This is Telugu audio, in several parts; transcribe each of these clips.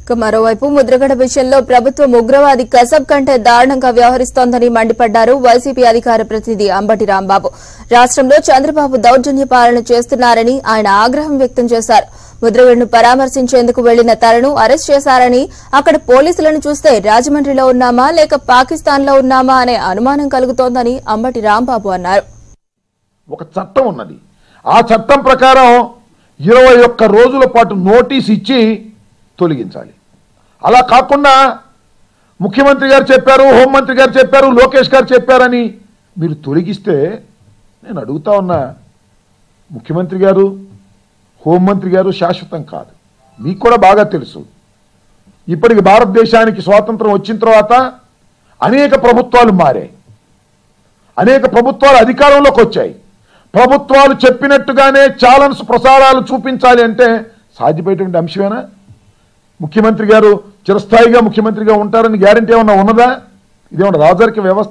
మరోవైపు ముద్రగడ విషయంలో ప్రభుత్వం ఉగ్రవాది కసబ్ కంటే దారుణంగా వ్యవహరిస్తోందని మండిపడ్డారు వైసీపీ అధికార ప్రతినిధి అంబటి రాంబాబు. రాష్ట్రంలో చంద్రబాబు దౌర్జన్య పాలన చేస్తున్నారని ఆయన ఆగ్రహం వ్యక్తం చేశారు. ముద్రగడను పరామర్శించేందుకు వెళ్లిన తనను అరెస్ట్ చేశారని, అక్కడ పోలీసులను చూస్తే రాజమండ్రిలో ఉన్నామా లేక పాకిస్తాన్లో ఉన్నామా అనే అనుమానం కలుగుతోందని అంబటి రాంబాబు అన్నారు. ఒక చట్టం ఉన్నది. ఆ చట్టం ప్రకారం 21 రోజుల పాటు నోటీస్ ఇచ్చి తొలగించాలి. అలా కాకుండా ముఖ్యమంత్రి గారు చెప్పారు, హోంమంత్రి గారు చెప్పారు, లోకేష్ గారు చెప్పారని మీరు తొలగిస్తే నేను అడుగుతా ఉన్నా, ముఖ్యమంత్రి గారు, హోంమంత్రి గారు శాశ్వతం కాదు. మీకు కూడా బాగా తెలుసు. ఇప్పటికి భారతదేశానికి స్వాతంత్రం వచ్చిన తర్వాత అనేక ప్రభుత్వాలు మారాయి, అనేక ప్రభుత్వాలు అధికారంలోకి వచ్చాయి. ప్రభుత్వాలు చెప్పినట్టుగానే ఛాలెంజ్ ప్రసారాలు చూపించాలి అంటే సాధ్యపడేటువంటి అంశమేనా? ముఖ్యమంత్రి గారు చిరస్థాయిగా ముఖ్యమంత్రిగా ఉంటారని గ్యారంటీ ఏమన్నా ఉన్నదా? ఇదేమన్నా రాజరిక వ్యవస్థ?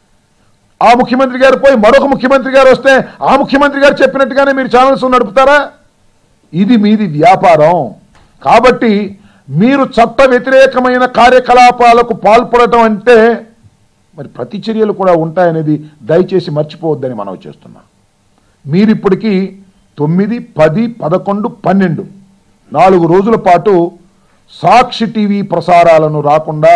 ఆ ముఖ్యమంత్రి గారు పోయి మరొక ముఖ్యమంత్రి గారు వస్తే ఆ ముఖ్యమంత్రి గారు చెప్పినట్టుగానే మీరు ఛానల్స్ నడుపుతారా? ఇది మీది వ్యాపారం. కాబట్టి మీరు చట్ట వ్యతిరేకమైన కార్యకలాపాలకు పాల్పడటం అంటే మరి ప్రతి చర్యలు కూడా ఉంటాయనేది దయచేసి మర్చిపోవద్దని మనవి చేస్తున్నా. మీరిప్పటికీ 9, 10, 11, 12 4 రోజుల పాటు సాక్షి టీవీ ప్రసారాలను రాకుండా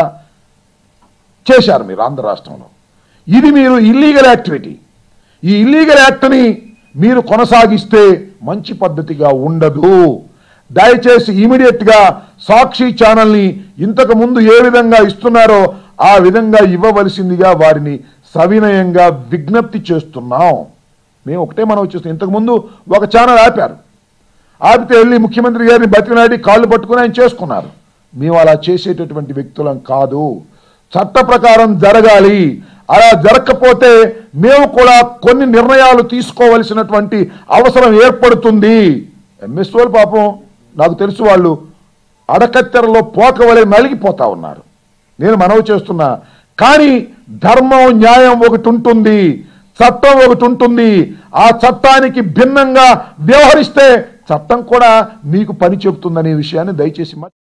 చేశారు మీరు ఆంధ్ర రాష్ట్రంలో. ఇది మీరు ఇల్లీగల్ యాక్టివిటీ. ఈ ఇల్లీగల్ యాక్ట్ని మీరు కొనసాగిస్తే మంచి పద్ధతిగా ఉండదు. దయచేసి ఇమీడియట్గా సాక్షి ఛానల్ని ఇంతకు ముందు ఏ విధంగా ఇస్తున్నారో ఆ విధంగా ఇవ్వవలసిందిగా వారిని సవినయంగా విజ్ఞప్తి చేస్తున్నాం. మేము ఒకటే మనం వచ్చేస్తాం. ఇంతకుముందు ఒక ఛానల్ ఆపారు, ఆపితే వెళ్ళి ముఖ్యమంత్రి గారిని బతికినాడి కాళ్ళు పట్టుకుని ఆయన చేసుకున్నారు. మేము అలా చేసేటటువంటి వ్యక్తులం కాదు. చట్ట ప్రకారం జరగాలి. అలా జరగకపోతే మేము కూడా కొన్ని నిర్ణయాలు తీసుకోవలసినటువంటి అవసరం ఏర్పడుతుంది. ఎంఎస్ఓలు పాపం నాకు తెలుసు, వాళ్ళు అడకత్తెరలో పోకవలే నలిగిపోతా ఉన్నారు. నేను మనవి చేస్తున్నా, కానీ ధర్మం న్యాయం ఒకటి ఉంటుంది, చట్టం ఒకటి ఉంటుంది. ఆ చట్టానికి భిన్నంగా వ్యవహరిస్తే చట్టం కూడా మీకు పని చెబుతుందనే విషయాన్ని దయచేసి